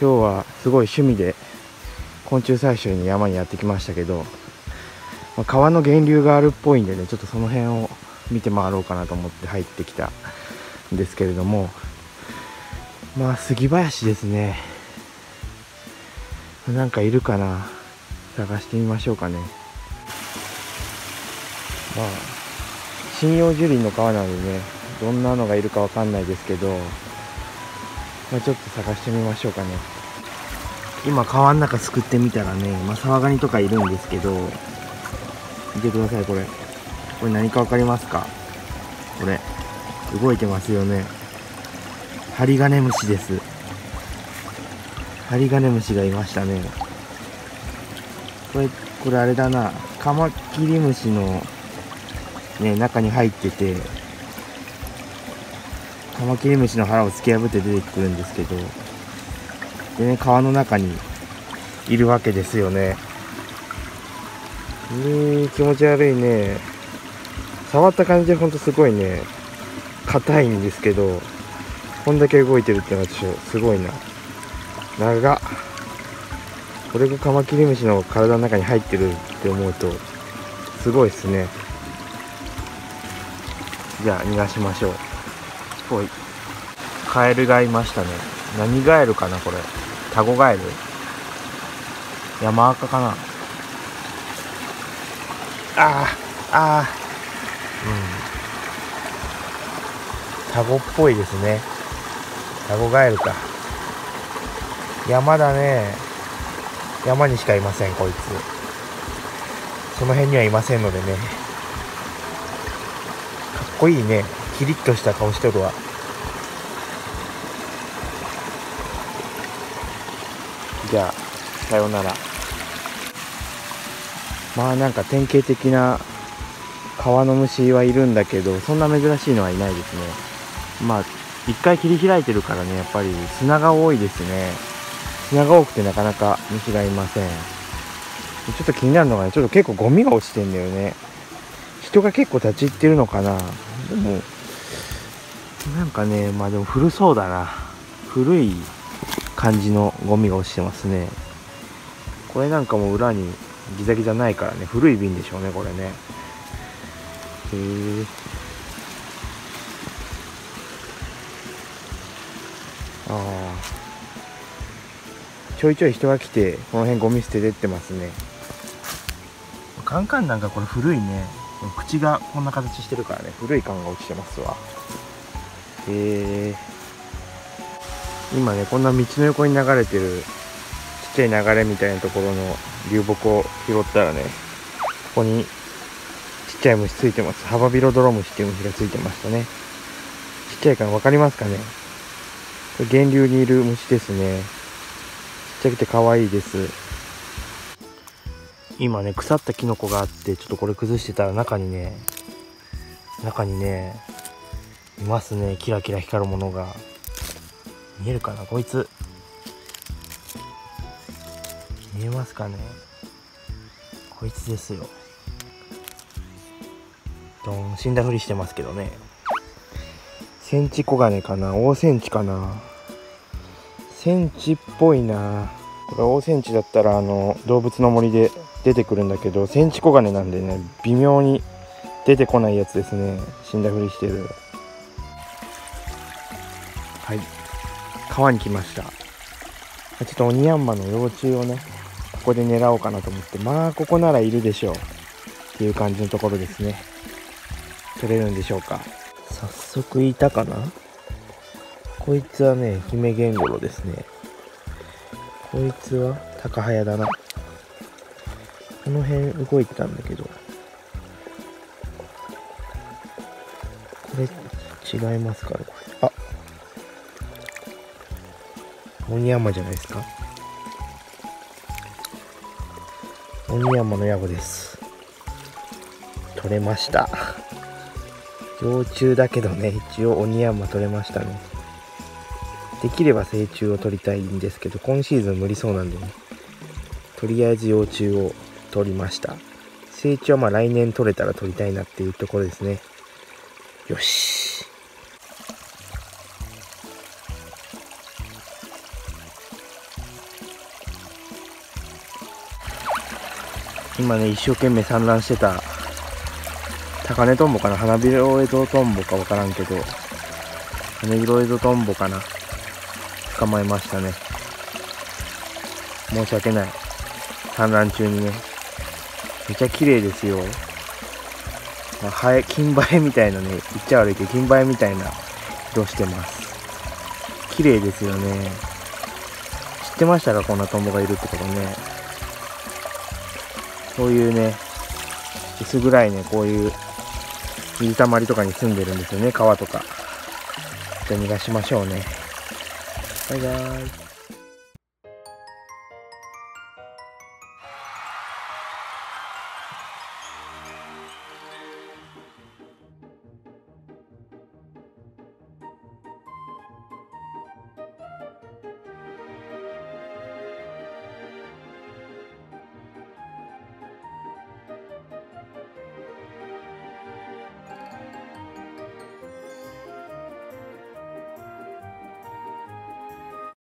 今日はすごい趣味で昆虫採集に山にやってきましたけど、川の源流があるっぽいんでね、ちょっとその辺を見て回ろうかなと思って入ってきたんですけれども、杉林ですね。なんかいるかな、探してみましょうかね。針葉樹林の川なのでね、どんなのがいるかわかんないですけど、ちょっと探してみましょうかね。今川の中すくってみたらね、サワガニとかいるんですけど、見てください。これ何か分かりますか？これ動いてますよね。ハリガネムシです。ハリガネムシがいましたね。これあれだな、カマキリムシのね、中に入ってて、カマキリムシの腹を突き破って出てくるんですけど、でね、川の中にいるわけですよね。気持ち悪いね。触った感じでほんとすごいね、硬いんですけど、こんだけ動いてるってのはすごいな。長っ。これがカマキリムシの体の中に入ってるって思うとすごいですね。じゃあ逃がしましょう。ほい。カエルがいましたね。何ガエルかなこれ。タゴガエル？山赤かな。タゴっぽいですね。タゴガエルか。山だね。山にしかいませんこいつ。その辺にはいませんのでね。かっこいいね。キリッとした顔しとるわ。じゃあさようなら。なんか典型的な川の虫はいるんだけど、そんな珍しいのはいないですね。一回切り開いてるからね、やっぱり砂が多いですね。砂が多くてなかなか虫がいません。ちょっと気になるのがね、ちょっと結構ゴミが落ちてんだよね。人が結構立ち入ってるのかな。でもなんかね、でも古そうだな。古い感じのゴミが落ちてますね。これなんかも裏にギザギザないからね、古い瓶でしょうねこれね。ちょいちょい人が来てこの辺ゴミ捨ててってますね。カンカンなんかこれ古いね。口がこんな形してるからね、古い缶が落ちてますわ。今ね、こんな道の横に流れてるちっちゃい流れみたいなところの流木を拾ったらね、ここにちっちゃい虫ついてます。ハバビロドロムシっていう虫がついてましたね。ちっちゃいから分かりますかね。これ源流にいる虫ですね。ちっちゃくて可愛いです。今ね、腐ったキノコがあって、ちょっとこれ崩してたら中にねいますね。キラキラ光るものが見えるかな。こいつ見えますかね。こいつですよ。死んだふりしてますけどね。センチコガネかな、大センチかな。センチっぽいな。これ大センチだったら動物の森で出てくるんだけど、センチコガネなんでね、微妙に出てこないやつですね。死んだふりしてる。はい、川に来ました。ちょっとオニヤンマの幼虫をね、ここで狙おうかなと思って、ここならいるでしょうっていう感じのところですね。取れるんでしょうか。早速いたかな。こいつはね、ヒメゲンゴロですね。こいつはタカハヤだな。この辺動いてたんだけど、これ違いますかね。オニヤンマじゃないですか。オニヤンマのヤゴです。取れました。幼虫だけどね、一応オニヤンマ取れましたね。できれば成虫を取りたいんですけど、今シーズン無理そうなんでね、とりあえず幼虫を取りました。成虫は来年取れたら取りたいなっていうところですね。よし。 今ね一生懸命産卵してた高根トンボかな、花びろエゾトンボか分からんけど、花びろエゾトンボかな、捕まえましたね。申し訳ない、産卵中にね。めっちゃ綺麗ですよ。金映えみたいなね、言っちゃ悪いけど金映えみたいな色してます。綺麗ですよね。知ってましたか、こんなトンボがいるってことね。こういうね、薄暗いね、こういう水たまりとかに住んでるんですよね、川とか。じゃあ逃がしましょうね。バイバーイ。